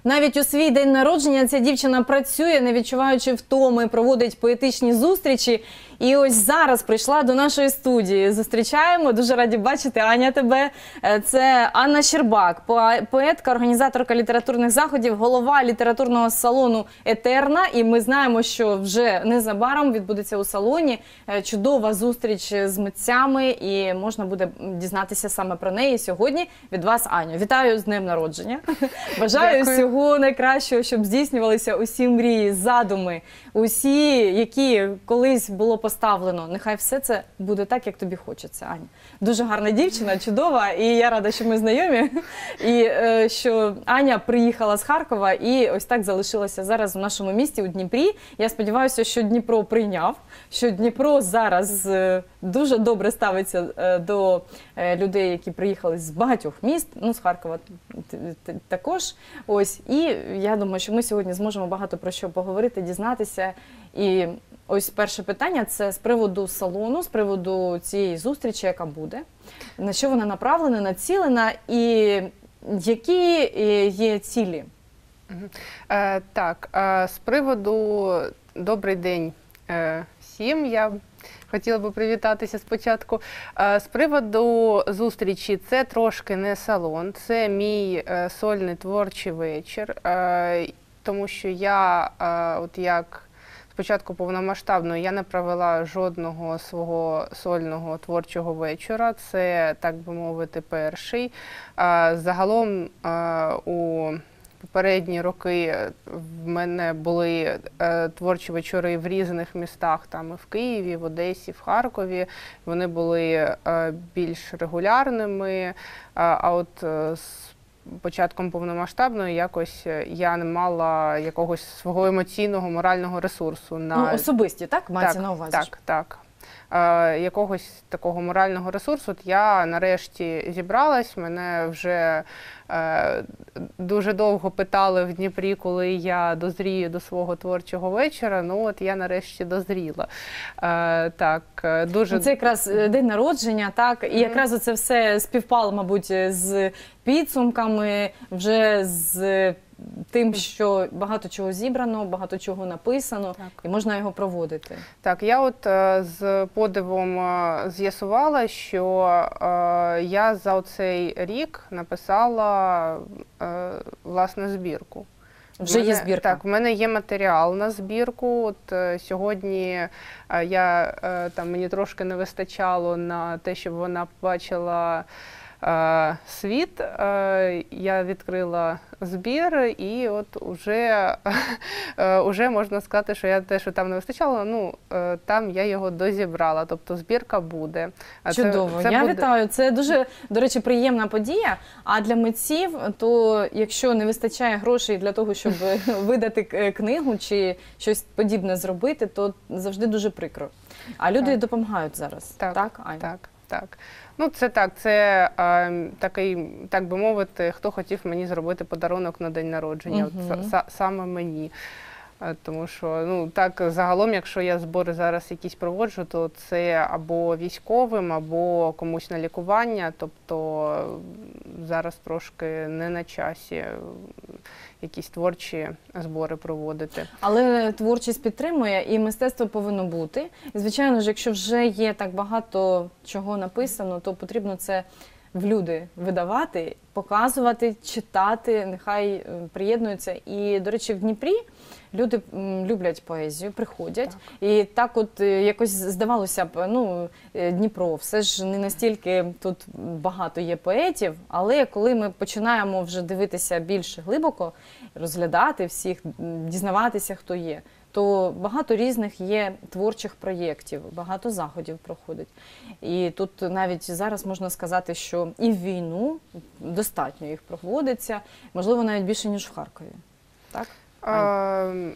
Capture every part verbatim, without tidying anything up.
Навіть у свій день народження ця дівчина працює, не відчуваючи втоми, проводить поетичні зустрічі. І ось зараз прийшла до нашої студії. Зустрічаємо, дуже раді бачити, Аня, тебе. Це Анна Щербак, поетка, організаторка літературних заходів, голова літературного салону «Етерна». І ми знаємо, що вже незабаром відбудеться у салоні чудова зустріч з митцями, і можна буде дізнатися саме про неї сьогодні від вас, Аню. Вітаю з днем народження. Бажаю Дякую. всього найкращого, щоб здійснювалися усі мрії, задуми, усі, які колись було поставлено. Нехай все це буде так, як тобі хочеться, Аня. Дуже гарна дівчина, чудова, і я рада, що ми знайомі. І е, що Аня приїхала з Харкова і ось так залишилася зараз в нашому місті, у Дніпрі. Я сподіваюся, що Дніпро прийняв, що Дніпро зараз е, дуже добре ставиться е, до е, людей, які приїхали з багатьох міст, ну, з Харкова також. Ось. І я думаю, що ми сьогодні зможемо багато про що поговорити, дізнатися. І ось перше питання – це з приводу салону, з приводу цієї зустрічі, яка буде. На що вона направлена, націлена і які є цілі? Е, так, е, з приводу «Добрий день е, всім», я хотіла би привітатися спочатку. З приводу зустрічі, це трошки не салон, це мій сольний творчий вечір, тому що я, от як спочатку повномасштабної, я не провела жодного свого сольного творчого вечора, це, так би мовити, перший. Загалом у попередні роки в мене були е, творчі вечори в різних містах, там і в Києві, в Одесі, в Харкові. Вони були е, більш регулярними, е, а от е, з початком повномасштабної якось я не мала якогось свого емоційного, морального ресурсу. На... Ну, особисті, так? Мається так, на увазі? Так, так. Е, якогось такого морального ресурсу. От я нарешті зібралась, мене вже е, дуже довго питали в Дніпрі, коли я дозрію до свого творчого вечора. Ну от я нарешті дозріла. Е, так, дуже... Це якраз день народження, так? І якраз це все співпало, мабуть, з підсумками, вже з тим, що багато чого зібрано, багато чого написано, так. І можна його проводити. Так, я от е, з подивом е, з'ясувала, що е, я за оцей рік написала е, власне збірку. Вже мене, є збірка? Так, в мене є матеріал на збірку. От е, сьогодні е, я, е, там, мені трошки не вистачало на те, щоб вона побачила Е, світ, е, я відкрила збір, і от уже, е, уже можна сказати, що я те, що там не вистачало, ну, е, там я його дозібрала, тобто збірка буде. Чудово, це, це я буде... вітаю, це дуже, до речі, приємна подія, а для митців, то якщо не вистачає грошей для того, щоб видати книгу чи щось подібне зробити, то завжди дуже прикро. А люди так. допомагають зараз, так, так, Аня? Так, так. Ну, це так, це е, такий, так би мовити, хто хотів мені зробити подарунок на день народження, uh-huh. От, саме мені. Е, тому що, ну, так, загалом, якщо я збори зараз якісь проводжу, то це або військовим, або комусь на лікування, тобто зараз трошки не на часі якісь творчі збори проводити. Але творчість підтримує, і мистецтво повинно бути. І, звичайно ж, якщо вже є так багато чого написано, то потрібно це в люди видавати, показувати, читати, нехай приєднуються. І, до речі, в Дніпрі люди люблять поезію, приходять. Так. І так от якось здавалося б, ну, Дніпро, все ж не настільки тут багато є поетів, але коли ми починаємо вже дивитися більш глибоко, розглядати всіх, дізнаватися, хто є, то багато різних є творчих проєктів, багато заходів проходить. І тут навіть зараз можна сказати, що і в війну достатньо їх проводиться, можливо, навіть більше, ніж в Харкові. Так? Е,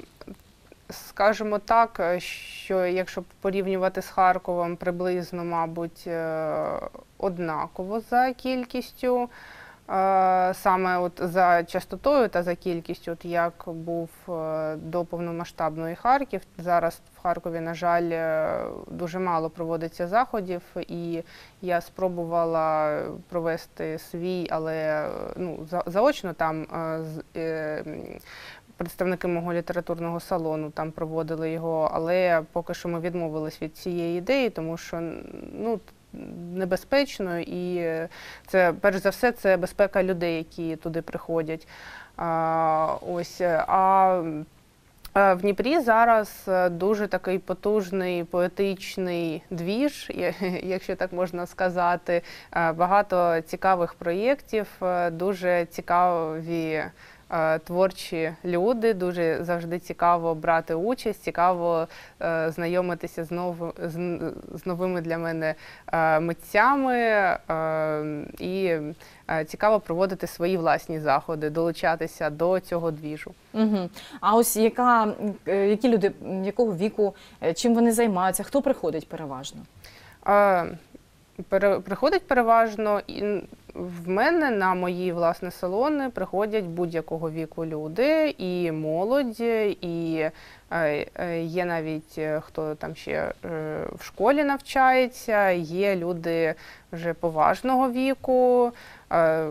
скажімо так, що якщо порівнювати з Харковом, приблизно, мабуть, однаково за кількістю. Е, Саме от за частотою та за кількістю, от як був е, до повномасштабної Харків. Зараз в Харкові, на жаль, е, дуже мало проводиться заходів, і я спробувала провести свій, але е, ну, за- заочно там е, з- е, м, представники мого літературного салону там проводили його, але поки що ми відмовились від цієї ідеї, тому що ну, небезпечно, і це, перш за все, це безпека людей, які туди приходять. А, ось, а в Дніпрі зараз дуже такий потужний поетичний двіж, якщо так можна сказати. Багато цікавих проєктів, дуже цікаві творчі люди, дуже завжди цікаво брати участь, цікаво е, знайомитися з, нов, з, з новими для мене е, митцями е, і е, цікаво проводити свої власні заходи, долучатися до цього двіжу. Угу. А ось яка, е, які люди, якого віку, е, чим вони займаються, хто приходить переважно? Е, пере, приходить переважно і в мене на мої власне салони приходять будь-якого віку люди, і молодь, і е, е, є навіть е, хто там ще е, в школі навчається, є люди вже поважного віку. Е,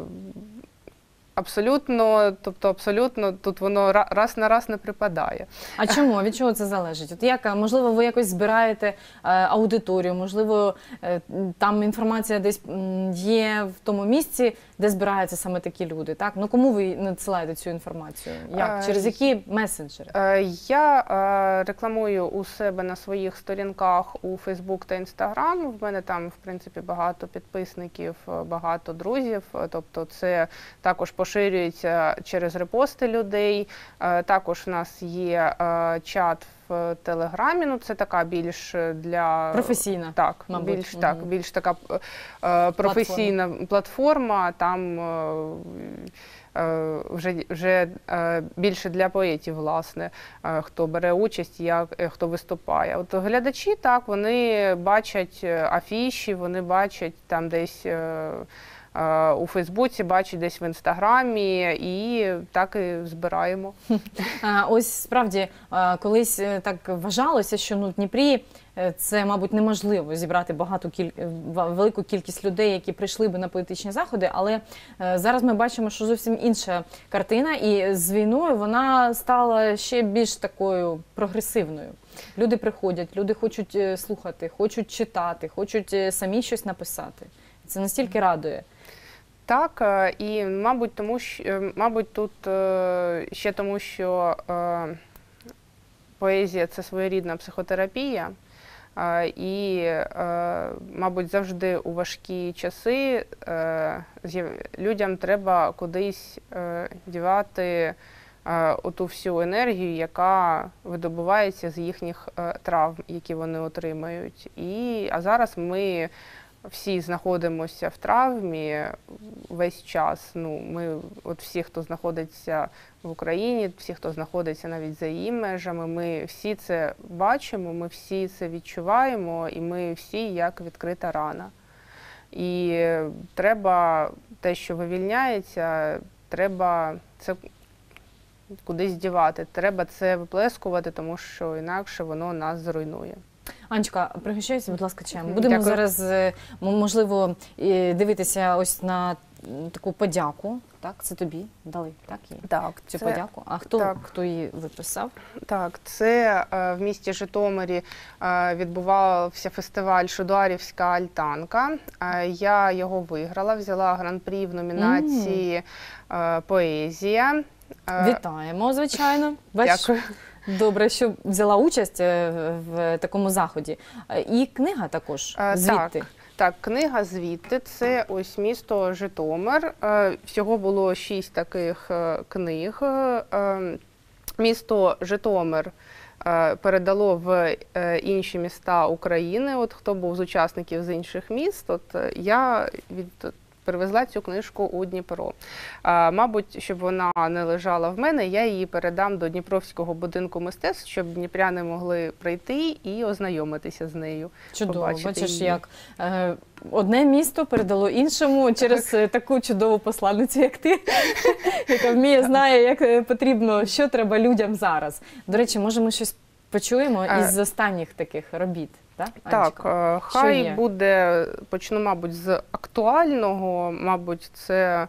Абсолютно, тобто абсолютно тут воно раз на раз не припадає. А чому? Від чого це залежить? От як, можливо, ви якось збираєте е, аудиторію, можливо, е, там інформація десь є в тому місці, де збираються саме такі люди, так? Ну кому ви надсилаєте цю інформацію? Як? Через які месенджери? Е, я е, рекламую у себе на своїх сторінках у Фейсбук та Інстаграм. В мене там, в принципі, багато підписників, багато друзів, тобто це також поширюється через репости людей. Також у нас є чат в Телеграмі, ну це така більш для... Професійна, так, мабуть. Більш, так, більш така професійна платформа, платформа там вже, вже більше для поетів, власне, хто бере участь, як, хто виступає. От глядачі, так, вони бачать афіші, вони бачать там десь у Фейсбуці, бачать десь в Інстаграмі, і так і збираємо. Ось справді, колись так вважалося, що ну, в Дніпрі це, мабуть, неможливо зібрати багато кіль... велику кількість людей, які прийшли би на поетичні заходи, але зараз ми бачимо, що зовсім інша картина, і з війною вона стала ще більш такою прогресивною. Люди приходять, люди хочуть слухати, хочуть читати, хочуть самі щось написати. Це настільки радує. Так, і, мабуть, тому, що, мабуть, тут ще тому, що поезія – це своєрідна психотерапія, і, мабуть, завжди у важкі часи людям треба кудись дівати оту всю енергію, яка видобувається з їхніх травм, які вони отримають. І, а зараз ми всі знаходимося в травмі весь час. Ну, ми, от всі, хто знаходиться в Україні, всі, хто знаходиться навіть за її межами, ми всі це бачимо, ми всі це відчуваємо, і ми всі як відкрита рана. І треба те, що вивільняється, треба це кудись дівати, треба це виплескувати, тому що інакше воно нас зруйнує. Анечка, пригощайся, будь ласка, чаєм. Будемо Дякую. зараз, можливо, дивитися ось на таку подяку. Так, це тобі дали, так, її? Так, цю це, подяку. А хто, так. хто її виписав? Так, це е, в місті Житомирі е, відбувався фестиваль «Шудуарівська альтанка». Е, я його виграла, взяла гран-прі в номінації е, «Поезія». Е, Вітаємо, звичайно. Бачиш? Дякую. Добре, що взяла участь в такому заході. І книга також звідти. Так, так, книга звідти. Це ось місто Житомир. Всього було шість таких книг. Місто Житомир передало в інші міста України. От хто був з учасників з інших міст, от я від привезла цю книжку у Дніпро. А, мабуть, щоб вона не лежала в мене, я її передам до Дніпровського будинку мистецтв, щоб дніпряни могли прийти і ознайомитися з нею. Чудово, побачити бачиш, її. як е, одне місто передало іншому через так. таку чудову посланницю, як ти, яка вміє, знає, як потрібно, що треба людям зараз. До речі, може ми щось почуємо із останніх таких робіт? Так, так, хай буде, почну, мабуть, з актуального, мабуть, це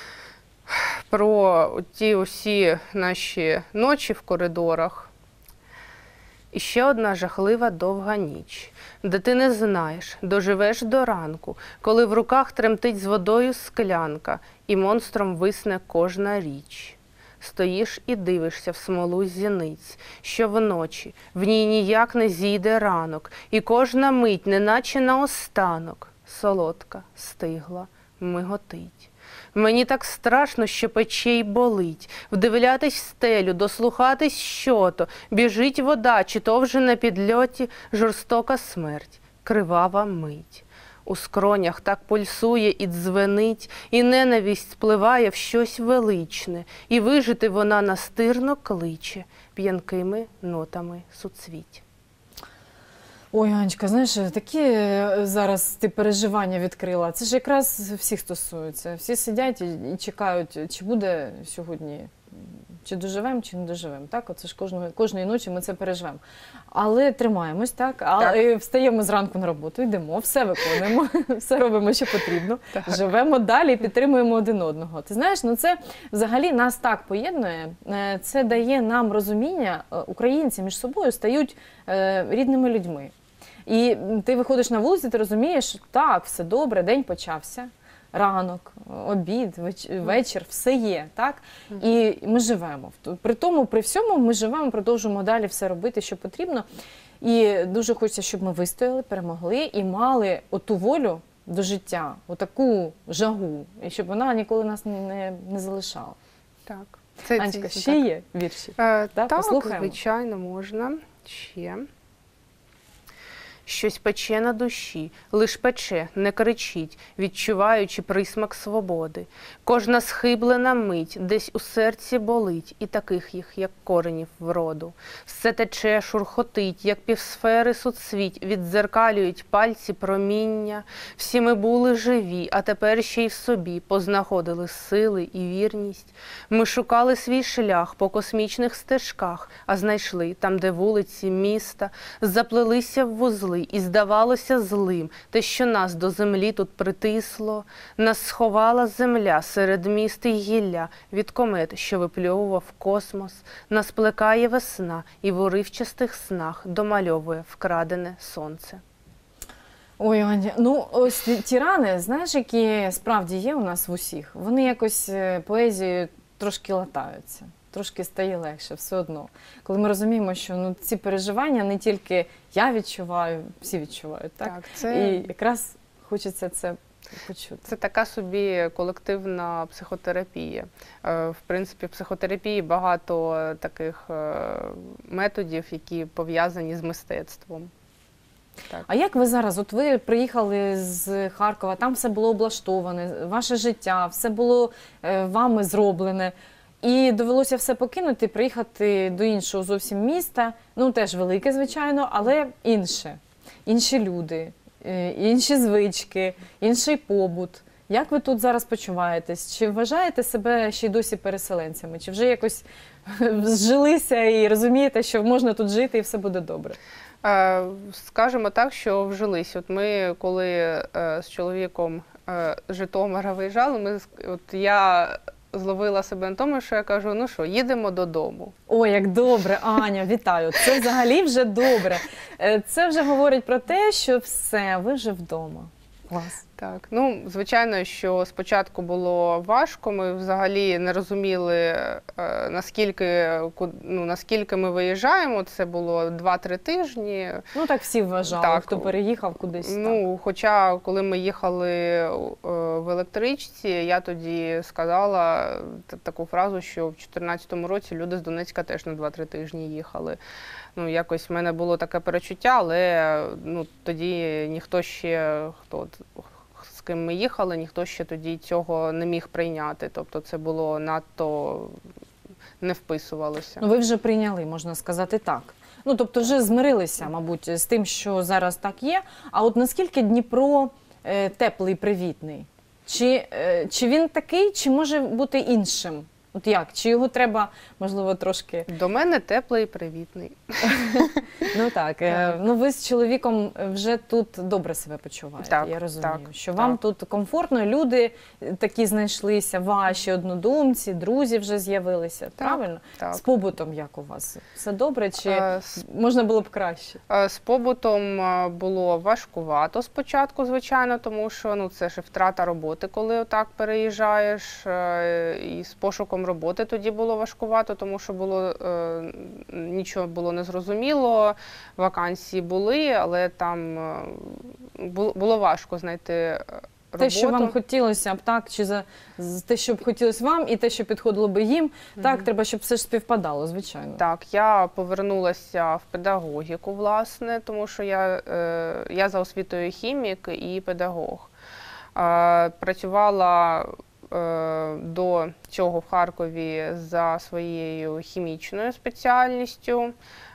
про ті усі наші ночі в коридорах. І ще одна жахлива довга ніч, де ти не знаєш, доживеш до ранку, коли в руках тремтить з водою склянка, і монстром висне кожна річ. Стоїш і дивишся в смолу зіниць, що вночі, в ній ніяк не зійде ранок, і кожна мить, неначе наостанок, солодка, стигла, миготить. Мені так страшно, що пече й болить, вдивлятись в стелю, дослухатись, що то, біжить вода, чи то вже на підльоті жорстока смерть, кривава мить. У скронях так пульсує і дзвенить, і ненависть спливає в щось величне, і вижити вона настирно кличе п'янкими нотами суцвіть. Ой, Анечка, знаєш, такі зараз ти переживання відкрила. Це ж якраз всіх стосується. Всі сидять і чекають, чи буде сьогодні, чи доживемо, чи не доживемо. Так, оце ж кожної, кожної ночі ми це переживемо. Але тримаємось, так, а встаємо зранку на роботу, йдемо, все виконуємо, все робимо, що потрібно, так. Живемо далі, підтримуємо один одного. Ти знаєш, ну це взагалі нас так поєднує, це дає нам розуміння, українці між собою стають рідними людьми. І ти виходиш на вулицю, ти розумієш, так, все добре, день почався, ранок, обід, вечір, все є, так? І ми живемо. При тому, при всьому ми живемо, продовжуємо далі все робити, що потрібно. І дуже хочеться, щоб ми вистояли, перемогли і мали оту волю до життя, отаку жагу, і щоб вона ніколи нас не, не залишала. Так. Це, Анечка, ще так. Є вірші? Е, так, так звичайно, можна. Ще. Щось пече на душі, лиш пече, не кричить, відчуваючи присмак свободи. Кожна схиблена мить десь у серці болить, і таких їх, як коренів вроду. Все тече, шурхотить, як півсфери суцвіть, віддзеркалюють пальці проміння. Всі ми були живі, а тепер ще й в собі познаходили сили і вірність. Ми шукали свій шлях по космічних стежках, а знайшли там, де вулиці міста, заплелися в вузли. І здавалося злим те, що нас до землі тут притисло. Нас сховала земля серед міст і гілля від комет, що випльовував космос. Нас плекає весна і в уривчастих снах домальовує вкрадене сонце. Ой, Аня, ну ось ті рани, знаєш, які справді є у нас в усіх, вони якось поезією трошки латаються. Трошки стає легше, все одно. Коли ми розуміємо, що ну, ці переживання не тільки я відчуваю, всі відчувають, так? Так, це... І якраз хочеться це почути. Це така собі колективна психотерапія. В принципі, в психотерапії багато таких методів, які пов'язані з мистецтвом. Так. А як ви зараз, от ви приїхали з Харкова, там все було облаштоване, ваше життя, все було вами зроблене. І довелося все покинути, приїхати до іншого зовсім міста, ну теж велике, звичайно, але інше. Інші люди, інші звички, інший побут. Як ви тут зараз почуваєтесь? Чи вважаєте себе ще й досі переселенцями? Чи вже якось зжилися і розумієте, що можна тут жити і все буде добре? Скажемо так, що вжились. От ми, коли з чоловіком з Житомира виїжджали, ми, от я... зловила себе на тому, що я кажу, ну що, їдемо додому. Ой, як добре, Аня, вітаю. Це взагалі вже добре. Це вже говорить про те, що все, ви вже вдома. Клас. Так, ну, звичайно, що спочатку було важко, ми взагалі не розуміли, наскільки, ну, наскільки ми виїжджаємо, це було два-три тижні. Ну, так всі вважали, так, хто переїхав кудись. Ну, хоча, коли ми їхали в електричці, я тоді сказала таку фразу, що в дві тисячі чотирнадцятому році люди з Донецька теж на два-три тижні їхали. Ну, якось в мене було таке перечуття, але ну, тоді ніхто ще, хто ким ми їхали, ніхто ще тоді цього не міг прийняти. Тобто це було надто не вписувалося. Ну, ви вже прийняли, можна сказати так. Ну, тобто вже змирилися, мабуть, з тим, що зараз так є. А от наскільки Дніпро е, теплий, привітний? Чи, е, чи він такий, чи може бути іншим? От як? Чи його треба, можливо, трошки… До мене теплий і привітний. Ну так, е, ну ви з чоловіком вже тут добре себе почуваєте, Так, я розумію. так, що вам так. тут комфортно, люди такі знайшлися, ваші однодумці, друзі вже з'явилися, правильно? так. З побутом як у вас? Все добре чи Е, з- можна було б краще? Е, З побутом е, було важкувато спочатку, звичайно, тому що ну, це ж і втрата роботи, коли отак переїжджаєш. е, І з пошуком роботи тоді було важкувато, тому що було, е, нічого було незрозуміло, вакансії були, але там е, бу- було важко знайти роботу. Те, що вам хотілося б, так, чи за з- те, що б хотілося вам, і те, що підходило би їм, так, треба, щоб все ж співпадало, звичайно. Так, я повернулася в педагогіку, власне, тому що я, е, я за освітою хімік і педагог. Е, працювала е, до цього в Харкові за своєю хімічною спеціальністю.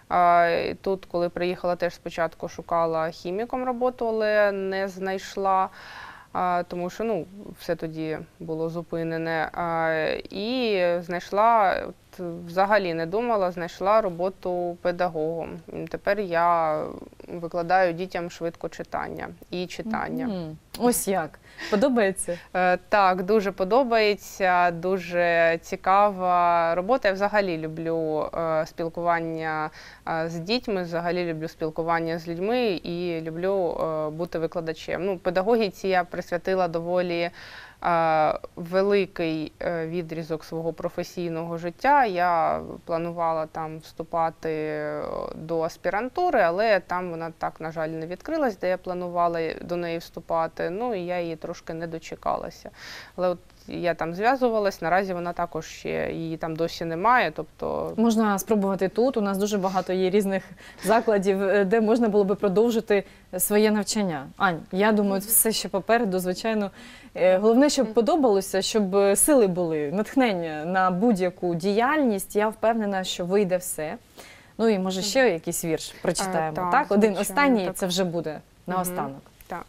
Е, тут, коли приїхала, теж спочатку шукала хіміком роботу, але не знайшла. А, тому що ну, все тоді було зупинене. А, і знайшла, от, взагалі не думала, знайшла роботу педагогом. І тепер я викладаю дітям швидко читання і читання. М, Ось як. Подобається? Е, Так, дуже подобається, дуже цікава робота. Я взагалі люблю е, спілкування е, з дітьми, взагалі люблю спілкування з людьми і люблю е, бути викладачем. Ну, педагогіці я присвятила доволі е, великий е, відрізок свого професійного життя. Я планувала там вступати е, до аспірантури, але там вона так, на жаль, не відкрилась, де я планувала до неї вступати. Ну, і я її трошки не дочекалася. Але от я там зв'язувалась, наразі вона також ще, її там досі немає, тобто… Можна спробувати тут. У нас дуже багато є різних закладів, е, де можна було би продовжити своє навчання. Ань, я думаю, все ще попереду, звичайно. Е, Головне, щоб подобалося, щоб е, сили були, натхнення на будь-яку діяльність. Я впевнена, що вийде все. Ну і може ще якийсь вірш прочитаємо, так, так? Один звичайно, останній, так. це вже буде наостанок. Так.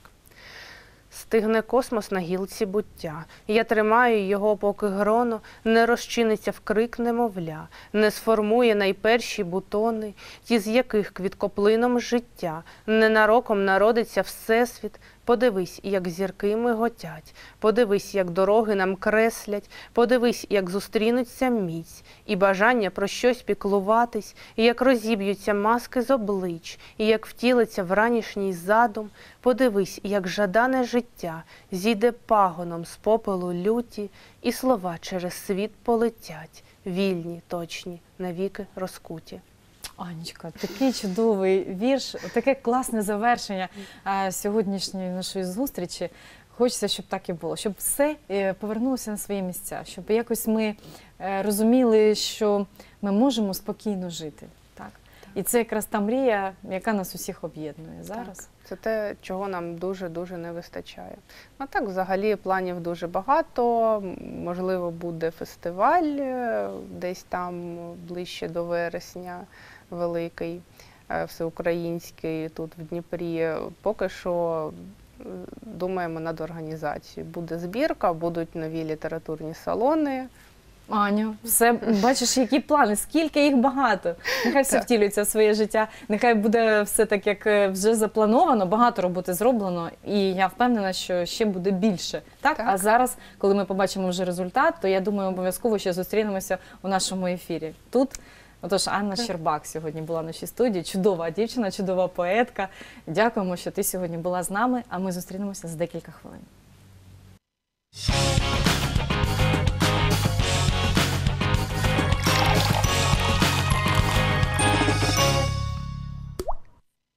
Стигне космос на гілці буття. Я тримаю його, поки гроно не розчиниться в крик немовля, не сформує найперші бутони, ті, з яких квіткоплином життя ненароком народиться всесвіт. Подивись, як зірки миготять, подивись, як дороги нам креслять, подивись, як зустрінуться міць, і бажання про щось піклуватись, і як розіб'ються маски з облич, і як втілиться вранішній задум, подивись, як жадане життя зійде пагоном з попелу люті, і слова через світ полетять, вільні, точні, навіки розкуті. Анечка, такий чудовий вірш, таке класне завершення а, сьогоднішньої нашої зустрічі. Хочеться, щоб так і було, щоб все е, повернулося на свої місця, щоб якось ми е, розуміли, що ми можемо спокійно жити. Так? І це якраз та мрія, яка нас усіх об'єднує зараз. Так, це те, чого нам дуже-дуже не вистачає. А так, взагалі, планів дуже багато. Можливо, буде фестиваль е, десь там ближче до вересня, великий, е, всеукраїнський, тут в Дніпрі. Поки що е, думаємо над організацією. Буде збірка, будуть нові літературні салони. Аню, все, бачиш, які плани, скільки їх багато. Нехай все Так. втілюється в своє життя, нехай буде все так, як е, вже заплановано, багато роботи зроблено, і я впевнена, що ще буде більше. Так? Так. А зараз, коли ми побачимо вже результат, то я думаю, обов'язково ще зустрінемося у нашому ефірі. Тут, отож, Анна Щербак сьогодні була в нашій студії, чудова дівчина, чудова поетка. Дякуємо, що ти сьогодні була з нами, а ми зустрінемося за декілька хвилин.